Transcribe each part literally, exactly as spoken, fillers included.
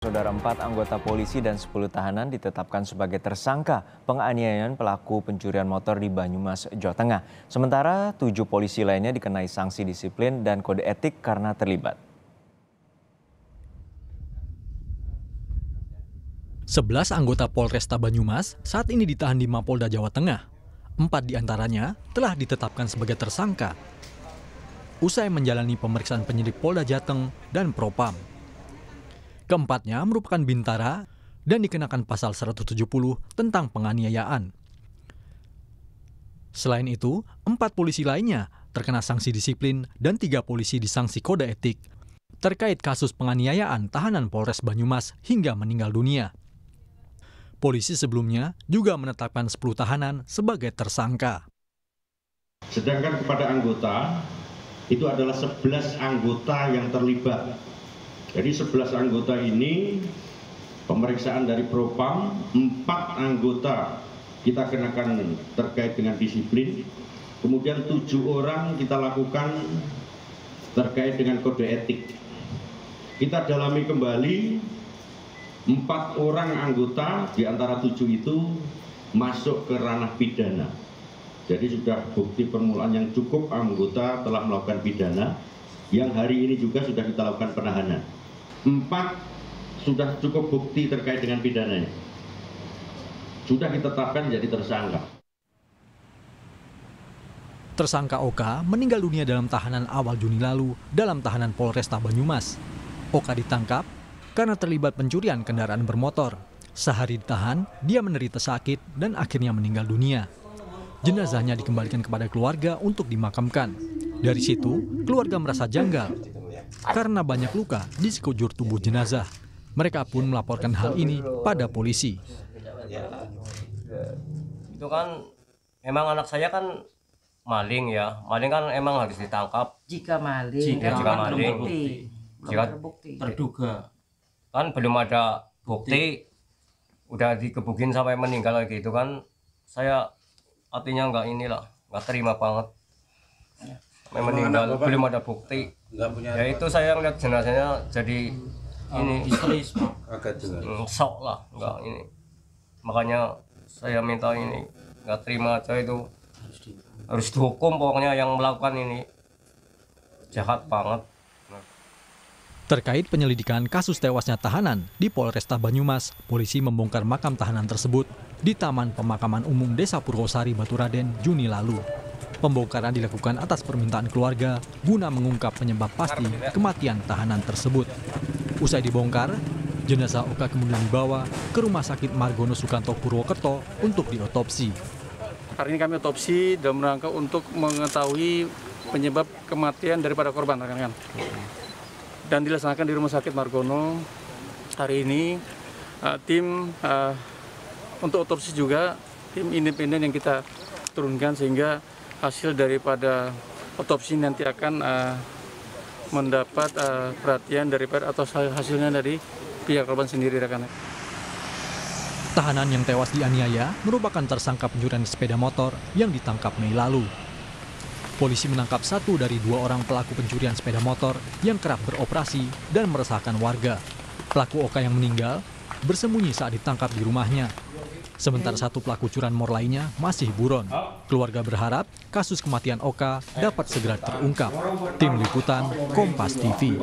Saudara empat anggota polisi dan sepuluh tahanan ditetapkan sebagai tersangka penganiayaan pelaku pencurian motor di Banyumas, Jawa Tengah. Sementara tujuh polisi lainnya dikenai sanksi disiplin dan kode etik karena terlibat. Sebelas anggota Polresta Banyumas saat ini ditahan di Mapolda Jawa Tengah. Empat diantaranya telah ditetapkan sebagai tersangka usai menjalani pemeriksaan penyidik Polda Jateng dan Propam. Keempatnya merupakan bintara dan dikenakan pasal seratus tujuh puluh tentang penganiayaan. Selain itu, empat polisi lainnya terkena sanksi disiplin dan tiga polisi disangsi kode etik terkait kasus penganiayaan tahanan Polres Banyumas hingga meninggal dunia. Polisi sebelumnya juga menetapkan sepuluh tahanan sebagai tersangka. Sedangkan kepada anggota, itu adalah sebelas anggota yang terlibat. Jadi sebelas anggota ini pemeriksaan dari Propam, empat anggota kita kenakan terkait dengan disiplin, kemudian tujuh orang kita lakukan terkait dengan kode etik. Kita dalami kembali, empat orang anggota di antara tujuh itu masuk ke ranah pidana. Jadi sudah bukti permulaan yang cukup anggota telah melakukan pidana, yang hari ini juga sudah kita lakukan penahanan. Empat sudah cukup bukti terkait dengan pidananya. Sudah ditetapkan jadi tersangka. Tersangka O K meninggal dunia dalam tahanan awal Juni lalu dalam tahanan Polresta Banyumas. O K ditangkap karena terlibat pencurian kendaraan bermotor. Sehari ditahan, dia menderita sakit dan akhirnya meninggal dunia. Jenazahnya dikembalikan kepada keluarga untuk dimakamkan. Dari situ, keluarga merasa janggal karena banyak luka di sekujur tubuh jenazah. Mereka pun melaporkan hal ini pada polisi. Itu kan memang anak saya kan maling ya. Maling kan emang harus ditangkap. Jika maling, Jika, jika maling, terbukti. jika terbukti. terduga. Kan belum ada bukti, udah dikebukin sampai meninggal kayak gitu kan. Saya artinya nggak inilah, nggak terima banget. Memang meninggal, belum ada bukti. Ya itu saya ngeliat jenazahnya jadi ini Histeris, agak juga. mm, sok lah, nggak ini. Makanya saya minta ini, nggak terima aja itu. Harus dihukum pokoknya yang melakukan ini. Jahat banget. Terkait penyelidikan kasus tewasnya tahanan di Polresta Banyumas, polisi membongkar makam tahanan tersebut di Taman Pemakaman Umum Desa Purwosari, Baturaden, Juni lalu. Pembongkaran dilakukan atas permintaan keluarga guna mengungkap penyebab pasti kematian tahanan tersebut. Usai dibongkar, jenazah O K kemudian dibawa ke Rumah Sakit Margono Sukanto Purwokerto untuk diotopsi. Hari ini kami otopsi dalam rangka untuk mengetahui penyebab kematian daripada korban, rekan-rekan. Dan dilaksanakan di Rumah Sakit Margono. Hari ini uh, tim uh, untuk otopsi juga tim independen yang kita turunkan sehingga hasil daripada otopsi nanti akan uh, mendapat uh, perhatian daripada atau hasilnya dari pihak korban sendiri, rekan-rekan. Tahanan yang tewas dianiaya merupakan tersangka pencurian sepeda motor yang ditangkap Mei lalu. Polisi menangkap satu dari dua orang pelaku pencurian sepeda motor yang kerap beroperasi dan meresahkan warga. Pelaku O K yang meninggal bersembunyi saat ditangkap di rumahnya. Sementara satu pelaku curanmor lainnya masih buron. Keluarga berharap kasus kematian O K dapat segera terungkap. Tim Liputan, Kompas T V.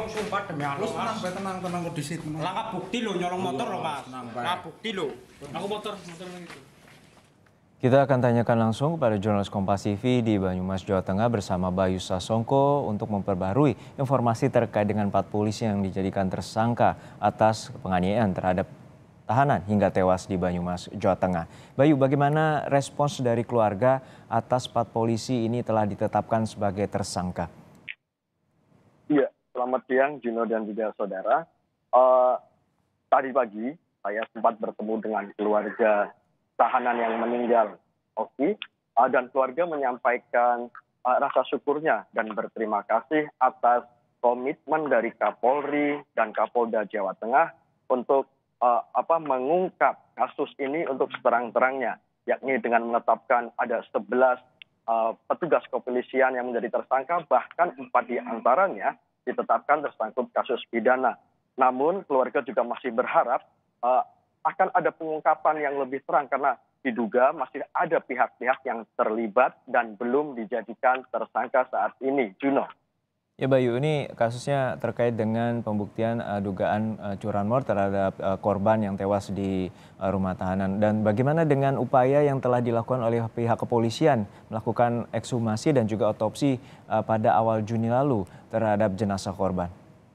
Langkah bukti lo nyolong motor lo Mas. Nah bukti lo. Aku motor motor itu. Kita akan tanyakan langsung kepada jurnalis Kompas T V di Banyumas, Jawa Tengah bersama Bayu Sasongko untuk memperbarui informasi terkait dengan empat polisi yang dijadikan tersangka atas penganiayaan terhadap tahanan hingga tewas di Banyumas, Jawa Tengah. Bayu, bagaimana respons dari keluarga atas empat polisi ini telah ditetapkan sebagai tersangka? Iya, selamat siang Gino dan juga saudara. Uh, tadi pagi saya sempat bertemu dengan keluarga tahanan yang meninggal Oki, uh, dan keluarga menyampaikan uh, rasa syukurnya dan berterima kasih atas komitmen dari Kapolri dan Kapolda Jawa Tengah untuk uh, apa mengungkap kasus ini untuk seterang-terangnya, yakni dengan menetapkan ada sebelas uh, petugas kepolisian yang menjadi tersangka, bahkan empat di antaranya ditetapkan tersangkut kasus pidana. Namun keluarga juga masih berharap uh, akan ada pengungkapan yang lebih terang karena diduga masih ada pihak-pihak yang terlibat dan belum dijadikan tersangka saat ini. Juno. Ya Bayu, ini kasusnya terkait dengan pembuktian uh, dugaan uh, curanmor terhadap uh, korban yang tewas di uh, rumah tahanan. Dan bagaimana dengan upaya yang telah dilakukan oleh pihak kepolisian melakukan ekshumasi dan juga otopsi uh, pada awal Juni lalu terhadap jenazah korban?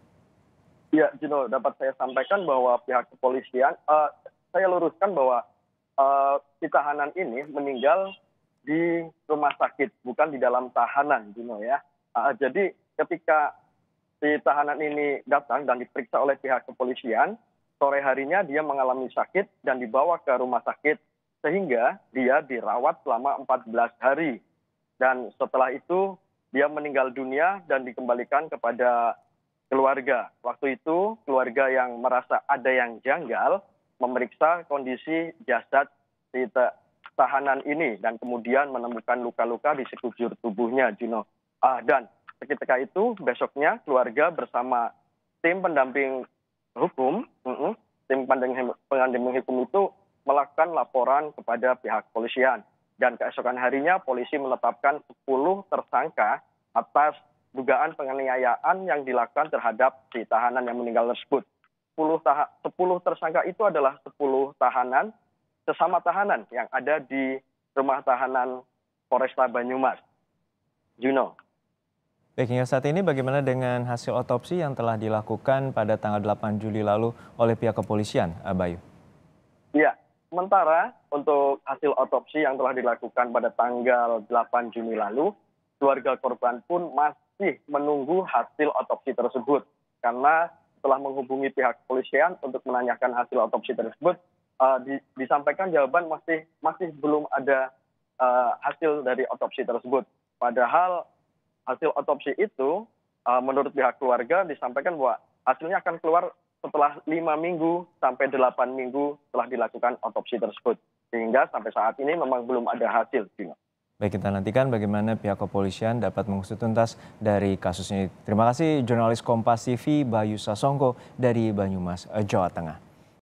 Ya, Juno, dapat saya sampaikan bahwa pihak kepolisian, uh, saya luruskan bahwa uh, si tahanan ini meninggal di rumah sakit, bukan di dalam tahanan, Juno ya. Uh, jadi ketika si tahanan ini datang dan diperiksa oleh pihak kepolisian, sore harinya dia mengalami sakit dan dibawa ke rumah sakit sehingga dia dirawat selama empat belas hari. Dan setelah itu dia meninggal dunia dan dikembalikan kepada keluarga. Waktu itu keluarga yang merasa ada yang janggal memeriksa kondisi jasad si tahanan ini dan kemudian menemukan luka-luka di sekujur tubuhnya, Juno. Ah, dan ketika itu besoknya keluarga bersama tim pendamping hukum, uh, tim pendamping hukum itu melakukan laporan kepada pihak kepolisian. Dan keesokan harinya polisi menetapkan sepuluh tersangka atas dugaan penganiayaan yang dilakukan terhadap si tahanan yang meninggal tersebut. sepuluh, taha- sepuluh tersangka itu adalah sepuluh tahanan, sesama tahanan yang ada di rumah tahanan Polresta Banyumas. Juno. Baik, hingga saat ini bagaimana dengan hasil otopsi yang telah dilakukan pada tanggal delapan Juli lalu oleh pihak kepolisian, Bayu? Iya, sementara untuk hasil otopsi yang telah dilakukan pada tanggal delapan Juni lalu, keluarga korban pun masih menunggu hasil otopsi tersebut. Karena setelah menghubungi pihak kepolisian untuk menanyakan hasil otopsi tersebut, uh, di, disampaikan jawaban masih masih belum ada uh, hasil dari otopsi tersebut. Padahal hasil otopsi itu uh, menurut pihak keluarga disampaikan bahwa hasilnya akan keluar setelah lima minggu sampai delapan minggu setelah dilakukan otopsi tersebut. Sehingga sampai saat ini memang belum ada hasil. Baik, kita nantikan bagaimana pihak kepolisian dapat mengusut tuntas dari kasus ini. Terima kasih jurnalis Kompas T V Bayu Sasongko dari Banyumas, Jawa Tengah.